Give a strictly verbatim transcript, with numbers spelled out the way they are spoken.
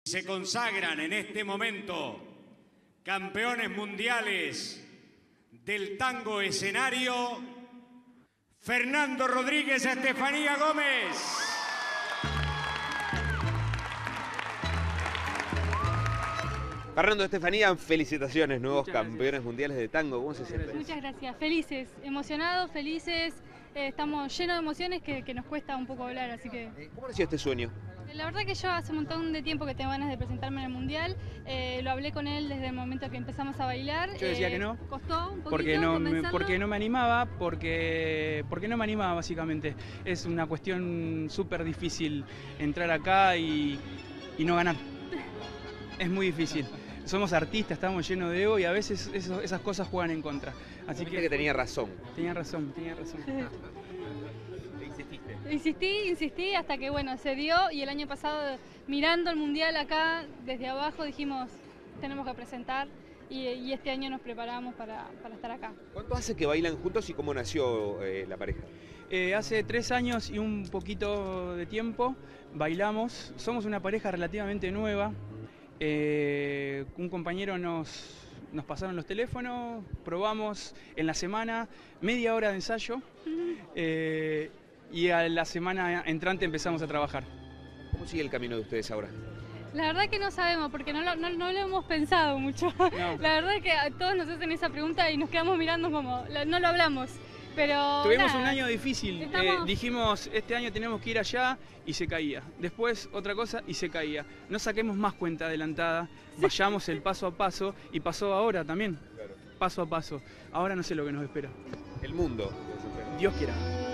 Se consagran en este momento campeones mundiales del tango escenario, Fernando Rodríguez, Estefanía Gómez. Fernando, Estefanía, felicitaciones, nuevos Muchas campeones gracias. mundiales de tango. ¿Cómo se siente? Muchas gracias, felices, emocionados, felices, eh, estamos llenos de emociones que, que nos cuesta un poco hablar, así que... ¿Cómo nació este sueño? La verdad que yo hace un montón de tiempo que tengo ganas de presentarme en el Mundial, eh, lo hablé con él desde el momento que empezamos a bailar. Yo decía eh, que no. Costó un poquito Porque no, me, convencerlo. porque no me animaba, porque, porque no me animaba básicamente. Es una cuestión súper difícil entrar acá y, y no ganar. Es muy difícil. Somos artistas, estamos llenos de ego y a veces eso, esas cosas juegan en contra. Así Así que, que, que tenía razón. tenía razón, tenía razón. Insististe. Insistí, insistí hasta que bueno, se dio y el año pasado mirando el Mundial acá desde abajo dijimos tenemos que presentar y, y este año nos preparamos para, para estar acá. ¿Cuánto hace que bailan juntos y cómo nació eh, la pareja? Eh, hace tres años y un poquito de tiempo bailamos, somos una pareja relativamente nueva. Eh, un compañero nos, nos pasaron los teléfonos, probamos en la semana media hora de ensayo eh, y a la semana entrante empezamos a trabajar. ¿Cómo sigue el camino de ustedes ahora? La verdad que no sabemos porque no lo, no, no lo hemos pensado mucho. No. La verdad que a todos nos hacen esa pregunta y nos quedamos mirando como no lo hablamos. Pero Tuvimos nada, un año difícil, estamos... eh, dijimos este año tenemos que ir allá y se caía, después otra cosa y se caía. No saquemos más cuenta adelantada, vayamos el paso a paso y pasó ahora también, Claro. paso a paso. Ahora no sé lo que nos espera. El mundo. Dios quiera.